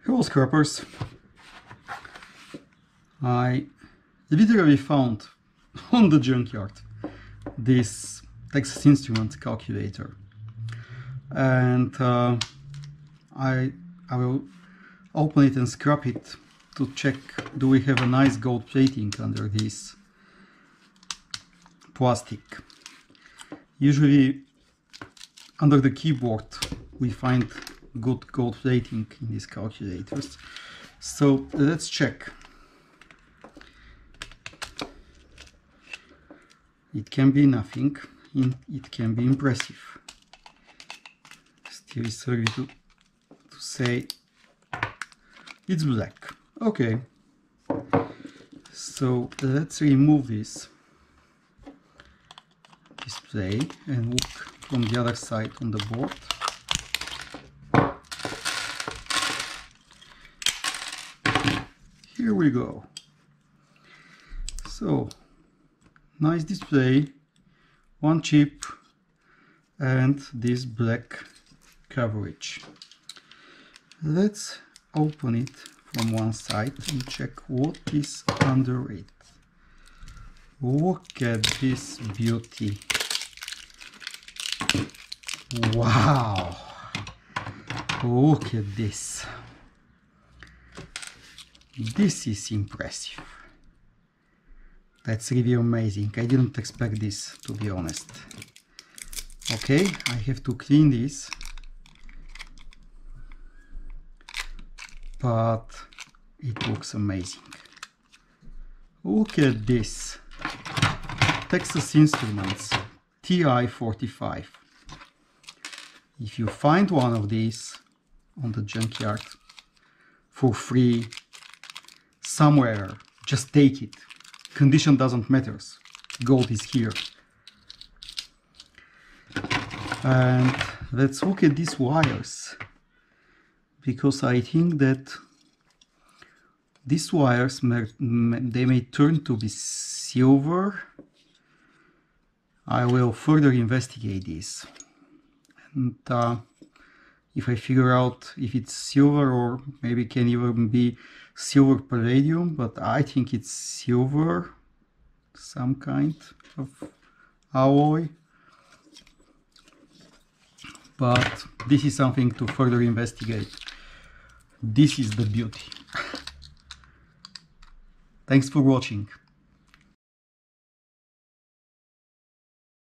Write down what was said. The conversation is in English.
Hello scrappers. I literally found on the junkyard this Texas Instruments calculator, and I will open it and scrap it to check, do we have a nice gold plating under this plastic. Usually under the keyboard we find good gold plating in these calculators. So let's check. It can be nothing, it can be impressive. Still it's early to say it's black. Okay, so let's remove this display and look from the other side on the board. Here we go. So nice display, one chip and this black coverage. Let's open it from one side and check what is under it. Look at this beauty. Wow, look at this. This is impressive. That's really amazing. I didn't expect this, to be honest. Okay, I have to clean this, but it looks amazing. Look at this. Texas Instruments TI-45. If you find one of these on the junkyard for free somewhere, just take it. Condition doesn't matter. Gold is here. And let's look at these wires, because I think that these wires they may turn to be silver. I will further investigate this, and if I figure out if it's silver, or maybe can even be silver palladium, but I think it's silver, some kind of alloy. But this is something to further investigate. This is the beauty. Thanks for watching.